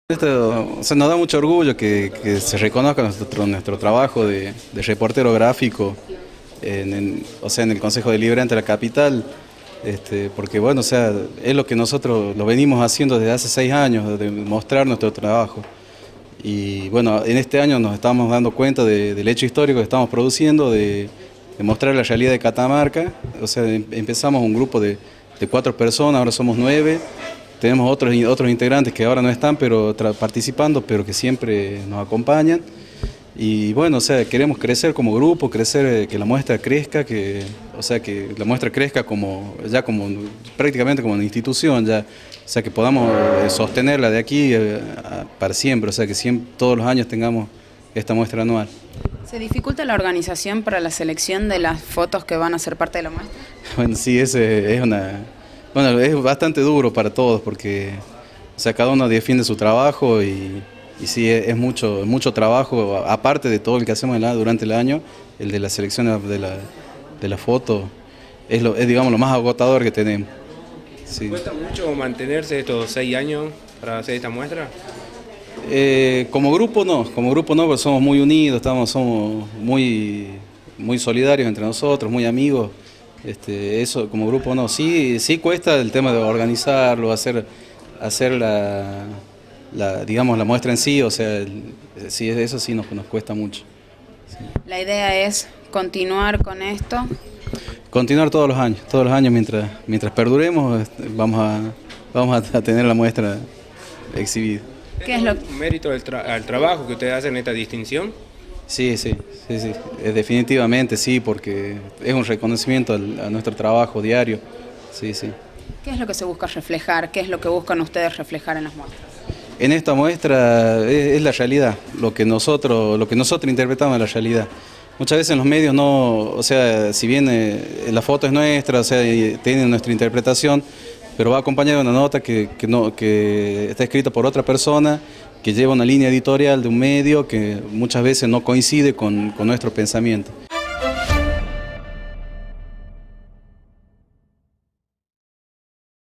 O sea, nos da mucho orgullo que se reconozca nuestro trabajo de reportero gráfico o sea, en el Consejo Deliberante de la capital, porque bueno, o sea, es lo que nosotros lo venimos haciendo desde hace 6 años, de mostrar nuestro trabajo. Y bueno, en este año nos estamos dando cuenta del hecho histórico que estamos produciendo, de mostrar la realidad de Catamarca. O sea, empezamos un grupo de 4 personas, ahora somos 9. Tenemos otros integrantes que ahora no están participando, pero que siempre nos acompañan. Y bueno, o sea, queremos crecer como grupo, que la muestra crezca, o sea, que la muestra crezca prácticamente como una institución, ya, o sea, que podamos sostenerla de aquí para siempre, o sea, que todos los años tengamos esta muestra anual. ¿Se dificulta la organización para la selección de las fotos que van a ser parte de la muestra? Bueno, sí, bueno, es bastante duro para todos porque, o sea, cada uno defiende su trabajo y sí, es mucho trabajo, aparte de todo el que hacemos durante el año, el de la selección de la foto es, digamos, lo más agotador que tenemos. Sí. ¿Cuesta mucho mantenerse estos 6 años para hacer esta muestra? Como grupo no, porque somos muy unidos, somos muy solidarios entre nosotros, muy amigos. Eso como grupo no, sí cuesta el tema de organizarlo, hacer digamos, la muestra en sí, o sea, sí, eso sí nos cuesta mucho. Sí. La idea es continuar con esto. Continuar todos los años mientras perduremos, vamos a tener la muestra exhibida. ¿Qué es lo ¿Un mérito al trabajo que ustedes hacen en esta distinción? Sí, definitivamente sí, porque es un reconocimiento a nuestro trabajo diario. Sí. ¿Qué es lo que se busca reflejar? ¿Qué es lo que buscan ustedes reflejar en las muestras? En esta muestra es la realidad, lo que nosotros interpretamos de la realidad. Muchas veces en los medios no, o sea, si bien la foto es nuestra, o sea, tiene nuestra interpretación, pero va acompañada de una nota que está escrita por otra persona, que lleva una línea editorial de un medio que muchas veces no coincide con nuestro pensamiento.